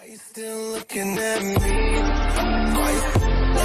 Are you still looking at me? Are you still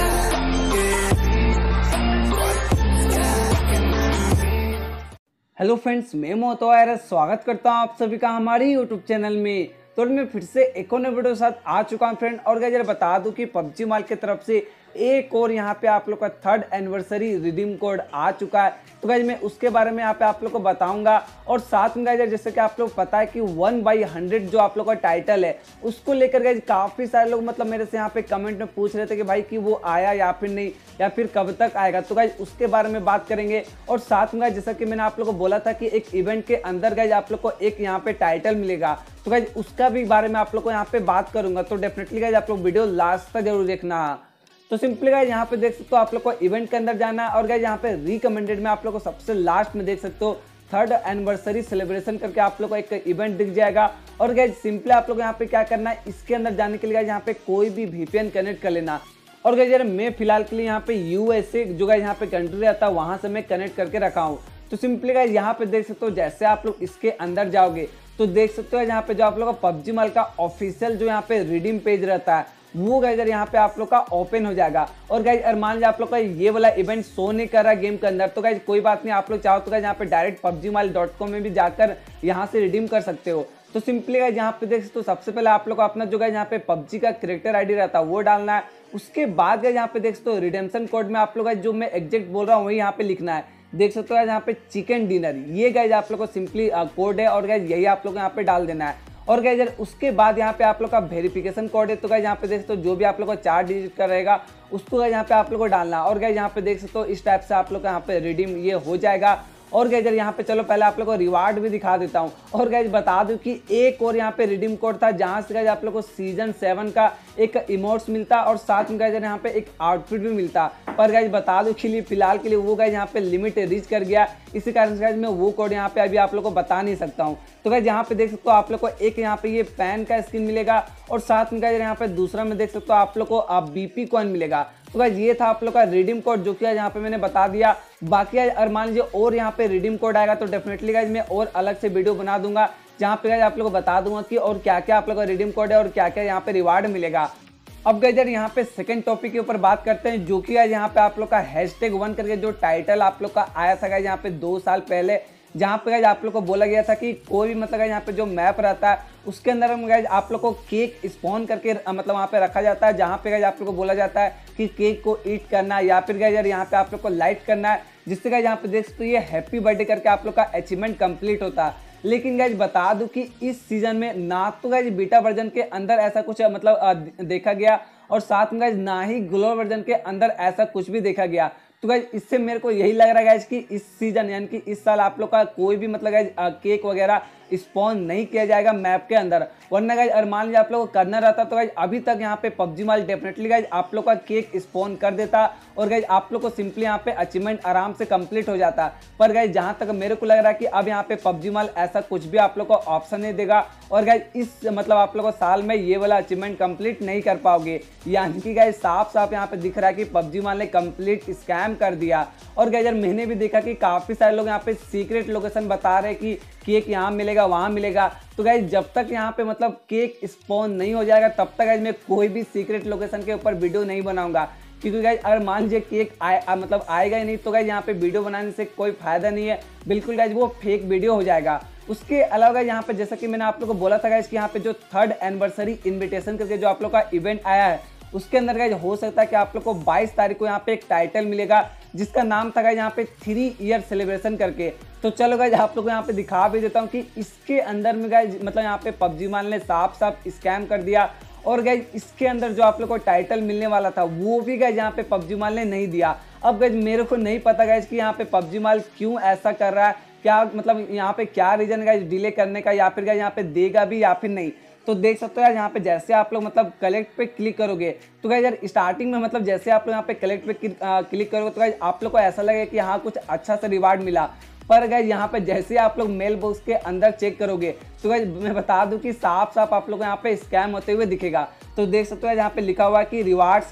looking at me? Hello friends, मैं मोहतो virus स्वागत करता हूं आप सभी का हमारे यूट्यूब चैनल में। तो मैं फिर से एक और नए वीडियो के साथ आ चुका हूं फ्रेंड। और गाइस बता दूं कि पबजी माल की तरफ से एक और यहां पे आप लोग का 3rd एनिवर्सरी रिडीम कोड आ चुका है। तो गाइस मैं उसके बारे में यहां पे आप लोग को बताऊंगा। और साथ में गाइस जैसे कि आप लोग पता है कि 1/100 जो आप लोग का टाइटल है उसको लेकर गाइस काफी सारे लोग मतलब मेरे से यहाँ पे कमेंट में पूछ रहे थे कि भाई कि वो आया या फिर नहीं, या फिर कब तक आएगा। तो गाइस उसके बारे में बात करेंगे। और साथ में गाइस जैसा कि मैंने आप लोग को बोला था कि एक इवेंट के अंदर गाइस आप लोग को एक यहाँ पे टाइटल मिलेगा, तो गाइस उसका भी बारे में आप लोग को यहाँ पे बात करूंगा। तो डेफिनेटली गाइस आप लोग वीडियो लास्ट तक जरूर देखना। तो सिंपली गाइस यहाँ पे देख सकते हो आप लोग को इवेंट के अंदर जाना है। और गाइस यहाँ पे रिकमेंडेड में आप लोग को सबसे लास्ट में देख सकते हो 3rd एनिवर्सरी सेलिब्रेशन करके आप लोग को एक इवेंट दिख जाएगा। और गाइस सिंपली आप लोग यहाँ पे क्या करना है, इसके अंदर जाने के लिए गाइस यहाँ पे कोई भी VPN कनेक्ट कर लेना। और गाइस यार मैं फिलहाल के लिए यहाँ पे USA जो गाइस यहाँ पे कंट्री रहता है वहां से मैं कनेक्ट करके रखा हूँ। तो सिंपली गाइस यहाँ पे देख सकते हो जैसे आप लोग इसके अंदर जाओगे तो देख सकते हो यहाँ पे जो आप लोग का पबजी माल का ऑफिशियल जो यहाँ पे रिडीम पेज रहता है वो गाइस यहाँ पे आप लोग का ओपन हो जाएगा। और गाइस मान लीजिए आप लोग का ये वाला इवेंट शो नहीं कर रहा गेम के अंदर, तो गाइस कोई बात नहीं, आप लोग चाहो तो गाइस यहाँ पे डायरेक्ट pubgmal.com में भी जाकर यहाँ से रिडीम कर सकते हो। तो सिंपली गाइस यहाँ पे देख सकते हो सबसे पहले आप लोग को अपना जो गाइस यहाँ पे पबजी का कैरेक्टर आईडी रहता है वो डालना है। उसके बाद गाइस यहाँ पे देख सकते हो रिडेम्पशन कोड में आप लोग जो मैं एग्जैक्ट बोल रहा हूँ वही यहाँ पे लिखना है। देख सकते हो यहाँ पे चिकन डिनर, ये गाइस आप लोग को सिंपली कोड है और गाइस यही आप लोग यहाँ पे डाल देना है। और गाइस उसके बाद यहाँ पे आप लोग का वेरिफिकेशन कोड है, तो गाइस यहाँ पे देख सकते हो जो भी आप लोग को 4 डिजिट का रहेगा उसको गाइस यहाँ पे आप लोग को डालना। और गाइस यहाँ पे देख सकते हो इस टाइप से आप लोग का यहाँ पे रिडीम ये हो जाएगा। और गाइस यहाँ पे चलो पहले आप लोग को रिवार्ड भी दिखा देता हूँ। और गाइस बता दूं कि एक और यहाँ पे रिडीम कोड था जहां से गाइस आप लोग को सीजन 7 का एक इमोट्स मिलता और साथ में गाइस यहाँ पे एक आउटफिट भी मिलता। पर गाइस बता दूं कि फिलहाल के लिए वो गाइस यहाँ पे लिमिट रीच कर गया, इसी कारण से गाइस मैं वो कोड यहाँ पे अभी आप लोग को बता नहीं सकता हूँ। तो गाइस यहाँ पे देख सकते हो आप लोग को एक यहाँ पे ये पैन का स्किन मिलेगा और साथ में गाइस यहाँ पे दूसरा में देख सकते हो आप लोग को BP कॉइन मिलेगा। तो गाइस ये था आप लोग का रिडीम कोड जो कि यहाँ पे मैंने बता दिया। बाकी अगर मान लीजिए और यहाँ पे रिडीम कोड आएगा तो डेफिनेटली गाइस मैं और अलग से वीडियो बना दूंगा जहाँ पे गाइस आप लोग को बता दूंगा कि और क्या क्या आप लोग का रिडीम कोड है और क्या क्या यहाँ पे रिवार्ड मिलेगा। अब गाइस यहाँ पे सेकंड टॉपिक के ऊपर बात करते हैं जो कि गाइस यहाँ पे आप लोग का #1 करके जो टाइटल आप लोग का आया था गाइस यहाँ पे 2 साल पहले, जहाँ पे गाइस आप लोग को बोला गया था कि कोई भी मतलब यहाँ पे जो मैप रहता है उसके अंदर गाइस आप लोग को केक स्पॉन करके मतलब वहाँ पे रखा जाता है, जहाँ पे गाइस आप लोग को बोला जाता है कि केक को ईट करना है या फिर गाइस यहाँ पे आप लोग को लाइट करना है, जिससे गाइस यहाँ पे देख सकते हो ये हैप्पी बर्थडे करके आप लोग का अचीवमेंट कंप्लीट होता है। लेकिन गाइस बता दूं कि इस सीजन में ना तो गाइस बीटा वर्जन के अंदर ऐसा कुछ मतलब देखा गया और साथ में गाइस ना ही ग्लोबल वर्जन के अंदर ऐसा कुछ भी देखा गया। तो गाइस इससे मेरे को यही लग रहा है गाइस कि इस सीजन यानी कि इस साल आप लोग का कोई भी मतलब गाइस केक वगैरह स्पॉन नहीं किया जाएगा मैप के अंदर। वरना गाइस अगर मान लीजिए आप लोग को करना रहता तो गाइस अभी तक यहाँ पे पबजी माल डेफिनेटली गाइस आप लोग का केक स्पॉन कर देता और गाइस आप लोग को सिंपली यहाँ पे अचीवमेंट आराम से कंप्लीट हो जाता। पर गाइस जहाँ तक मेरे को लग रहा है कि अब यहाँ पे पबजी माल ऐसा कुछ भी आप लोग को ऑप्शन नहीं देगा और गाइस इस मतलब आप लोग को साल में ये वाला अचीवमेंट कंप्लीट नहीं कर पाओगे। यानी कि गाइस साफ साफ यहाँ पे दिख रहा है कि पबजी माल ने कंप्लीट स्कैम कर दिया। और गाइस मैंने भी देखा कि काफी सारे लोग यहाँ पे सीक्रेट लोकेशन बता रहे हैं कि केक यहाँ मिलेगा वहां मिलेगा। तो गाइस जब तक यहाँ पे मतलब केक स्पॉन नहीं हो जाएगा तब तक गाइस मैं कोई भी सीक्रेट लोकेशन के ऊपर वीडियो नहीं बनाऊंगा, क्योंकि गाइस अगर मान लीजिए केक मतलब आएगा ही नहीं तो गाइस यहाँ पे वीडियो बनाने से कोई फायदा नहीं है, बिल्कुल गाइस वो फेक वीडियो हो जाएगा। उसके अलावा यहाँ पे जैसा कि मैंने आप लोग को बोला था गाइस कि यहाँ पे जो 3rd एनिवर्सरी इन्विटेशन करके जो आप लोग का इवेंट आया है उसके अंदर गाइस हो सकता है कि आप लोग को 22 तारीख को यहाँ पे एक टाइटल मिलेगा जिसका नाम था गाइस यहाँ पे 3 ईयर सेलिब्रेशन करके। तो चलो गाइस आप लोग को यहाँ पे दिखा भी देता हूँ कि इसके अंदर में गाइस मतलब यहाँ पे पबजी माल ने साफ साफ स्कैम कर दिया। और गाइस इसके अंदर जो आप लोग को टाइटल मिलने वाला था वो भी गाइस यहाँ पे पबजी माल ने नहीं दिया। अब गाइस मेरे को नहीं पता गाइस कि यहाँ पे पबजी माल क्यों ऐसा कर रहा है, क्या मतलब यहाँ पे क्या रीजन गाइस डिले करने का, या फिर गाइस यहाँ पे देगा भी या फिर नहीं। तो देख सकते हो यार यहाँ पे जैसे आप लोग मतलब कलेक्ट पे क्लिक करोगे तो गाइस यार स्टार्टिंग में मतलब जैसे आप लोग यहाँ पे कलेक्ट पे क्लिक करोगे तो गाइस आप लोग को ऐसा लगेगा कि हाँ कुछ अच्छा सा रिवार्ड मिला। पर गाइस यहाँ पे जैसे आप लोग मेल बॉक्स के अंदर चेक करोगे तो गाइस मैं बता दूं कि साफ साफ आप लोग को यहाँ पे स्कैम होते हुए दिखेगा। तो देख सकते हो यहाँ पे लिखा हुआ है कि rewards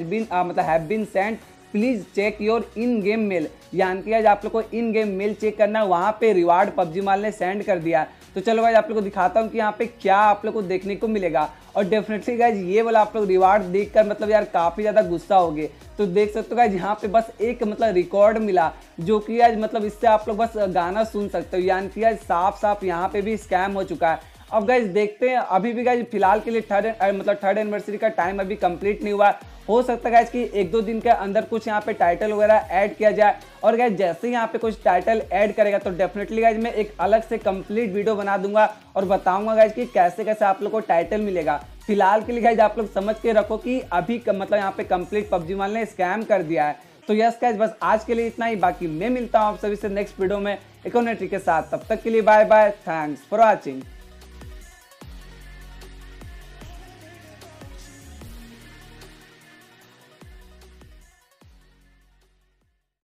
have been sent, please check your in game mail. यानी कि आज आप लोग को इन गेम मेल चेक करना, वहाँ पे रिवार्ड पबजी माल ने सेंड कर दिया। तो चलो गाइज आप लोग को दिखाता हूँ कि यहाँ पे क्या आप लोग को देखने को मिलेगा। और डेफिनेटली गाइज ये वाला आप लोग रिवार्ड देखकर मतलब यार काफ़ी ज़्यादा गुस्सा हो गए। तो देख सकते हो गाइज यहाँ पे बस एक मतलब रिकॉर्ड मिला, जो कि आज मतलब इससे आप लोग बस गाना सुन सकते हो, यानी कि आज साफ साफ यहाँ पे भी स्कैम हो चुका है। अब गाइज देखते हैं, अभी भी गाइज फिलहाल के लिए थर्ड एनिवर्सरी का टाइम अभी कंप्लीट नहीं हुआ। हो सकता है गाइज कि 1-2 दिन के अंदर कुछ यहाँ पे टाइटल वगैरह ऐड किया जाए। और गाइज जैसे ही यहाँ पे कुछ टाइटल ऐड करेगा तो डेफिनेटली गाइज मैं एक अलग से कंप्लीट वीडियो बना दूंगा और बताऊंगा गाइज कि कैसे कैसे आप लोग को टाइटल मिलेगा। फिलहाल के लिए गाइज आप लोग समझ के रखो कि अभी मतलब यहाँ पे कंप्लीट पबजी माल ने स्कैम कर दिया है। तो यस गाइज बस आज के लिए इतना ही, बाकी मैं मिलता हूँ आप सभी से नेक्स्ट वीडियो में एक और नई ट्रिक के साथ। तब तक के लिए bye bye, thanks for watching.